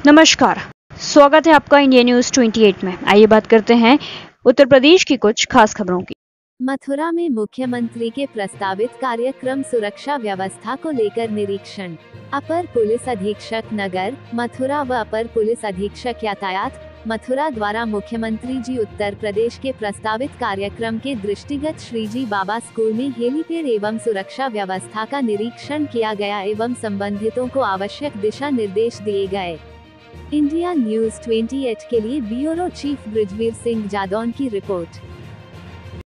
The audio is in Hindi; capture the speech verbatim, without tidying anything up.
नमस्कार, स्वागत है आपका इंडिया न्यूज अट्ठाईस में। आइए बात करते हैं उत्तर प्रदेश की कुछ खास खबरों की। मथुरा में मुख्यमंत्री के प्रस्तावित कार्यक्रम सुरक्षा व्यवस्था को लेकर निरीक्षण। अपर पुलिस अधीक्षक नगर मथुरा व अपर पुलिस अधीक्षक यातायात मथुरा द्वारा मुख्यमंत्री जी उत्तर प्रदेश के प्रस्तावित कार्यक्रम के दृष्टिगत श्रीजी बाबा स्कूल में हेलीपैड एवं सुरक्षा व्यवस्था का निरीक्षण किया गया एवं संबंधितों को आवश्यक दिशा निर्देश दिए गए। इंडिया न्यूज अट्ठाईस के लिए ब्यूरो चीफ ब्रिजवीर सिंह जादौन की रिपोर्ट।